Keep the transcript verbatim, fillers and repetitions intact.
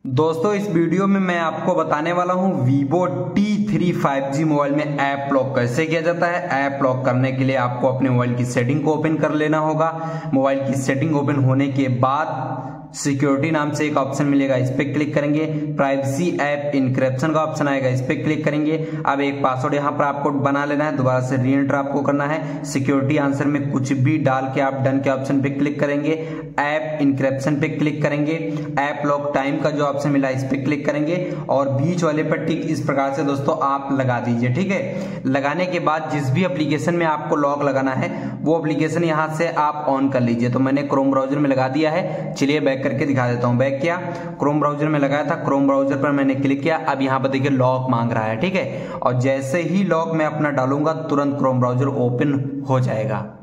दोस्तों इस वीडियो में मैं आपको बताने वाला हूं Vivo T three five G mobile में ऐप लॉक कैसे किया जाता है। ऐप लॉक करने के लिए आपको अपने मोबाइल की सेटिंग को ओपन कर लेना होगा। मोबाइल की सेटिंग ओपन होने के बाद सिक्योरिटी नाम से एक ऑप्शन मिलेगा, इस पे क्लिक करेंगे। प्राइवेसी ऐप इनक्रिप्शन का ऑप्शन आएगा, इस पे क्लिक करेंगे। अब एक पासवर्ड यहाँ पर आपको बना लेना है, दोबारा से री एंटर आपको करना है। सिक्योरिटी आंसर में कुछ भी डाल के आप डन के ऑप्शन पे क्लिक करेंगे। ऐप इनक्रिप्शन पे क्लिक करेंगे। ऐप लॉक टाइम का जो ऑप्शन मिला इस पे क्लिक करेंगे और बीच वाले पर टिक इस प्रकार से दोस्तों आप लगा दीजिए। ठीक है, लगाने के बाद जिस भी एप्लीकेशन में आपको लॉक लगाना है वो एप्लीकेशन यहाँ से आप ऑन कर लीजिए। तो मैंने क्रोम ब्राउजर में लगा दिया है, चलिए बैक करके दिखा देता हूं। बैक किया, क्रोम ब्राउजर में लगाया था, क्रोम ब्राउजर पर मैंने क्लिक किया। अब यहाँ पर देखिए लॉक मांग रहा है। ठीक है, और जैसे ही लॉक मैं अपना डालूंगा तुरंत क्रोम ब्राउजर ओपन हो जाएगा।